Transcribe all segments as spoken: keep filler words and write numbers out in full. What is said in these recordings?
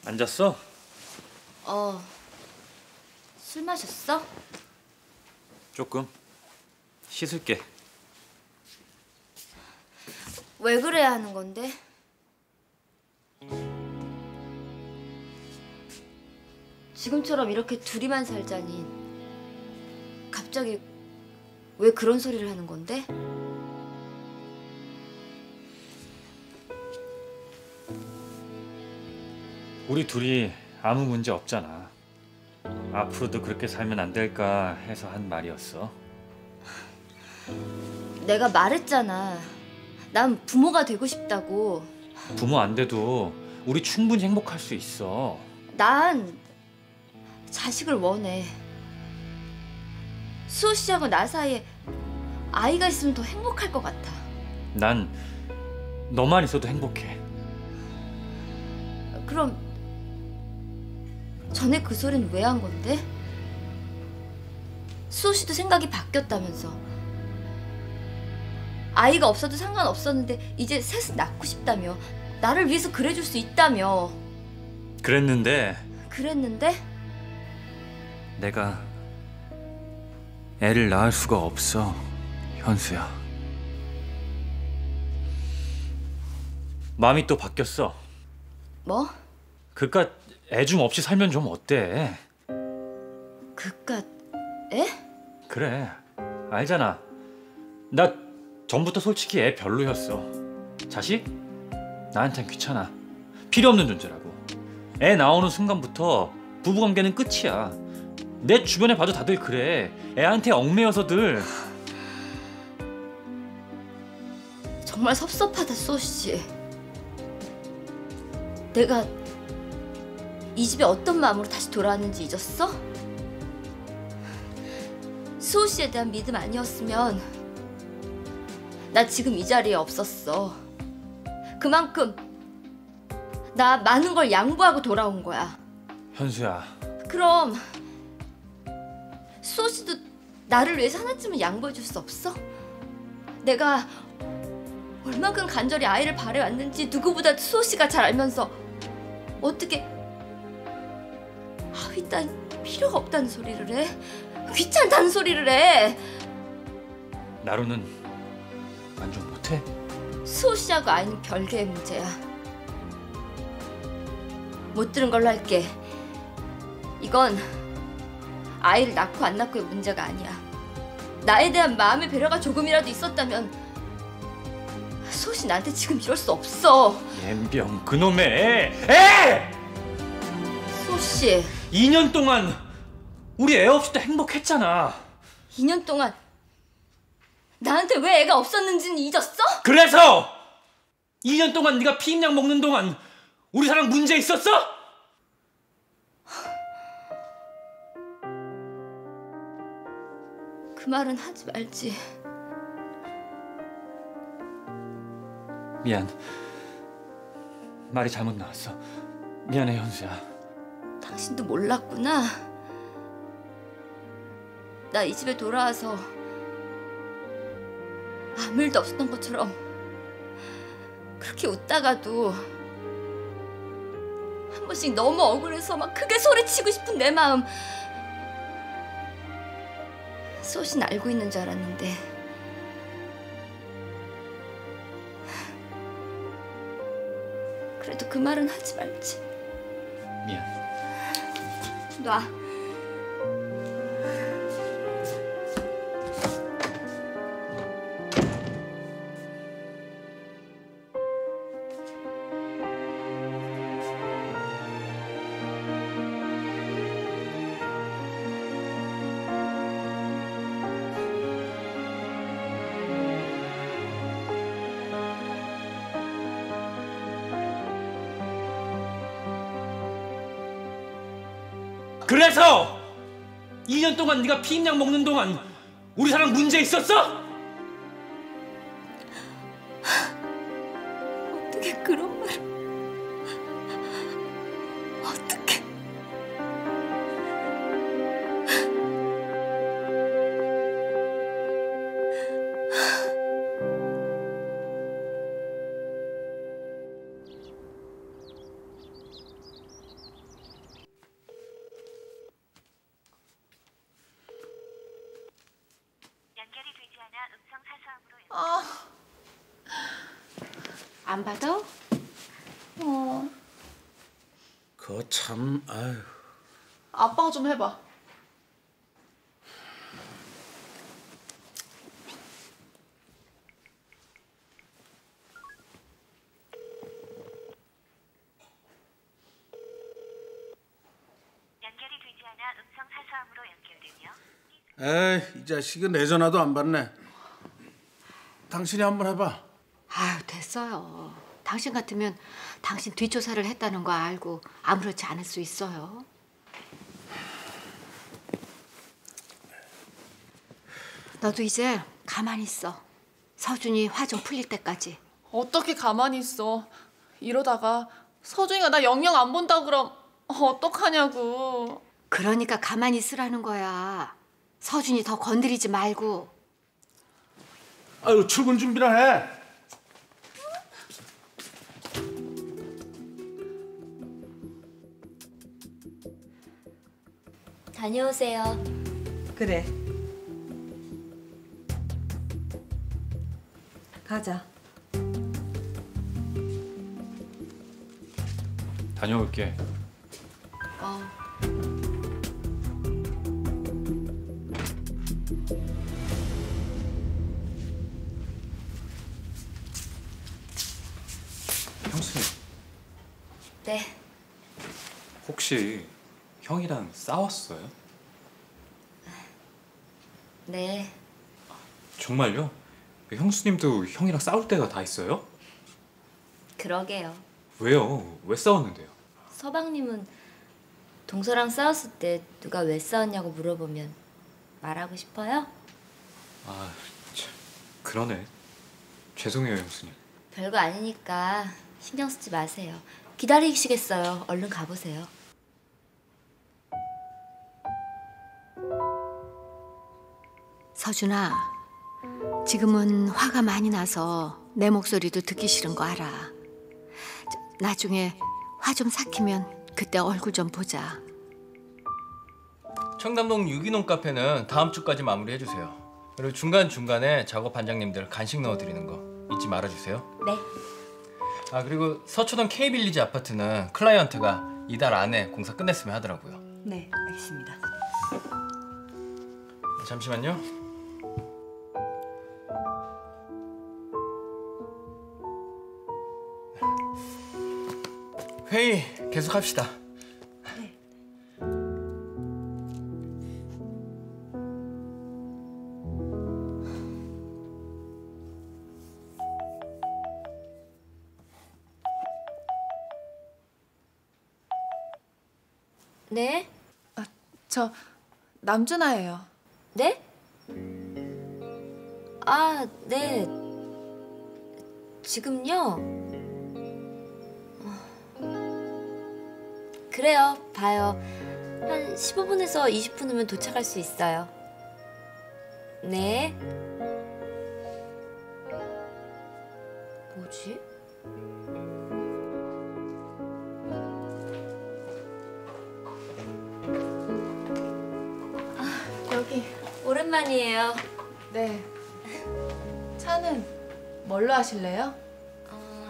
안 잤어? 어. 술 마셨어? 조금. 씻을게. 왜 그래야 하는 건데? 지금처럼 이렇게 둘이만 살자니 갑자기 왜 그런 소리를 하는 건데? 우리 둘이 아무 문제 없잖아. 앞으로도 그렇게 살면 안 될까 해서 한 말이었어. 내가 말했잖아. 난 부모가 되고 싶다고. 부모 안 돼도 우리 충분히 행복할 수 있어. 난 자식을 원해. 수호 씨하고 나 사이에 아이가 있으면 더 행복할 것 같아. 난 너만 있어도 행복해. 그럼 전에 그 소리는 왜 한 건데? 수호 씨도 생각이 바뀌었다면서. 아이가 없어도 상관없었는데 이제 셋은 낳고 싶다며. 나를 위해서 그래줄 수 있다며. 그랬는데 그랬는데? 내가 애를 낳을 수가 없어, 현수야. 마음이 또 바뀌었어. 뭐? 그깟 애 좀 없이 살면 좀 어때? 그깟 애? 그래, 알잖아. 나 전부터 솔직히 애 별로였어. 자식? 나한텐 귀찮아. 필요 없는 존재라고. 애 나오는 순간부터 부부관계는 끝이야. 내 주변에 봐도 다들 그래. 애한테 얽매여서들. 정말 섭섭하다, 수호 씨. 내가 이 집에 어떤 마음으로 다시 돌아왔는지 잊었어? 수호 씨에 대한 믿음 아니었으면 나 지금 이 자리에 없었어. 그만큼 나 많은 걸 양보하고 돌아온 거야. 현수야. 그럼 수호 씨도 나를 위해서 하나쯤은 양보해 줄 수 없어? 내가 얼마큼 간절히 아이를 바래왔는지 누구보다 수호 씨가 잘 알면서 어떻게 아이 딴 필요가 없다는 소리를 해? 귀찮다는 소리를 해? 나로는 만족 못해? 수호 씨하고 아이는 별개의 문제야. 못 들은 걸로 할게. 이건 아이를 낳고 안 낳고의 문제가 아니야. 나에 대한 마음의 배려가 조금이라도 있었다면 수호 씨 나한테 지금 이럴 수 없어. 옌병 그놈의 애! 애! 수호 씨. 이 년 동안 우리 애 없이도 행복했잖아. 이 년 동안 나한테 왜 애가 없었는지는 잊었어? 그래서 이 년 동안 네가 피임약 먹는 동안 우리 사랑 문제 있었어? 그 말은 하지 말지. 미안. 말이 잘못 나왔어. 미안해, 현수야. 당신도 몰랐구나. 나 이 집에 돌아와서 아무 일도 없었던 것처럼 그렇게 웃다가도 한 번씩 너무 억울해서 막 크게 소리치고 싶은 내 마음 수호 씨는 알고 있는 줄 알았는데 그래도 그 말은 하지 말지. 미안. 놔. 그래서 이 년 동안 네가 피임약 먹는 동안 우리 사랑 문제 있었어? 어떻게 그런 말? 어떻게? 아, 안 받아? 어. 그거 참, 아유. 아빠가 좀 해봐. 연결이 되지 않아 음성 사서함으로 연결되며 에이, 이 자식은 내 전화도 안 받네. 당신이 한번 해봐. 아유, 됐어요. 당신 같으면 당신 뒷조사를 했다는 거 알고 아무렇지 않을 수 있어요. 너도 이제 가만히 있어. 서준이 화 좀 풀릴 때까지. 어떻게 가만히 있어. 이러다가 서준이가 나 영영 안 본다고 그럼 어떡하냐고. 그러니까 가만히 있으라는 거야. 서준이 더 건드리지 말고. 아유, 출근 준비나 해. 다녀오세요. 그래. 가자. 다녀올게. 어. 형수님, 네. 혹시 형이랑 싸웠어요? 네. 정말요? 형수님도 형이랑 싸울 때가 다 있어요? 그러게요. 왜요? 왜 싸웠는데요? 서방님은 동서랑 싸웠을 때 누가 왜 싸웠냐고 물어보면 말하고 싶어요? 아, 참, 그러네. 죄송해요, 형수님. 별거 아니니까 신경 쓰지 마세요. 기다리시겠어요. 얼른 가보세요. 서준아, 지금은 화가 많이 나서 내 목소리도 듣기 싫은 거 알아. 저, 나중에 화 좀 삭히면 그때 얼굴 좀 보자. 청담동 유기농 카페는 다음 주까지 마무리해주세요. 그리고 중간중간에 작업 반장님들 간식 넣어드리는 거 잊지 말아주세요. 네. 아, 그리고 서초동 K빌리지 아파트는 클라이언트가 이달 안에 공사 끝냈으면 하더라고요. 네, 알겠습니다. 잠시만요. 회의 계속합시다. 네. 네? 저 남준아예요. 네? 아, 네. 지금요? 어, 그래요. 봐요. 한 십오 분에서 이십 분 후면 도착할 수 있어요. 네. 뭐지? 여기. 오랜만이에요. 네. 차는 뭘로 하실래요? 어...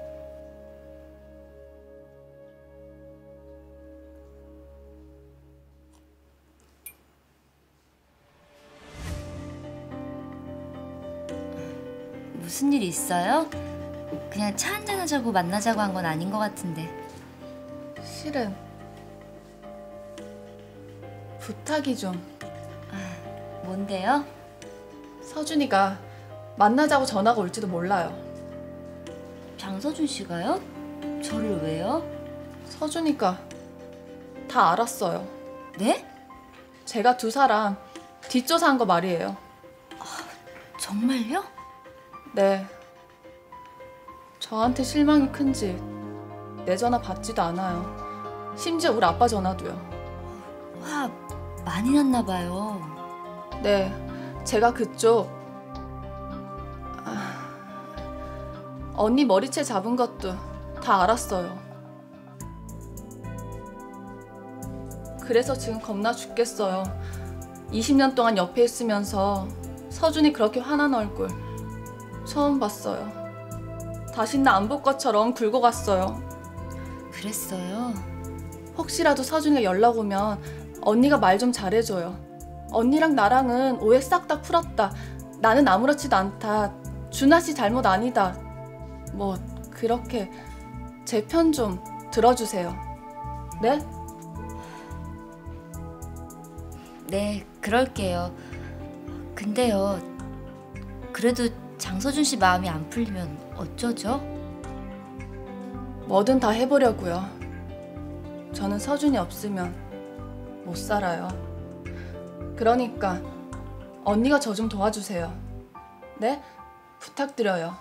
무슨 일 있어요? 그냥 차 한잔 하자고 만나자고 한 건 아닌 것 같은데. 실은 부탁이 좀. 뭔데요? 서준이가 만나자고 전화가 올지도 몰라요. 장서준 씨가요? 저를 왜요? 서준이가 다 알았어요. 네? 제가 두 사람 뒷조사한 거 말이에요. 정말요? 네. 저한테 실망이 큰지 내 전화 받지도 않아요. 심지어 우리 아빠 전화도요. 화 많이 났나 봐요. 네, 제가 그쪽 아, 언니 머리채 잡은 것도 다 알았어요. 그래서 지금 겁나 죽겠어요. 이십 년 동안 옆에 있으면서 서준이 그렇게 화난 얼굴 처음 봤어요. 다신 나 안 볼 것처럼 굴고 갔어요. 그랬어요? 혹시라도 서준이가 연락 오면 언니가 말 좀 잘해줘요. 언니랑 나랑은 오해 싹 다 풀었다. 나는 아무렇지도 않다. 준하 씨 잘못 아니다. 뭐 그렇게 제 편 좀 들어주세요. 네? 네, 그럴게요. 근데요, 그래도 장서준 씨 마음이 안 풀리면 어쩌죠? 뭐든 다 해보려고요. 저는 서준이 없으면 못 살아요. 그러니까 언니가 저 좀 도와주세요. 네? 부탁드려요.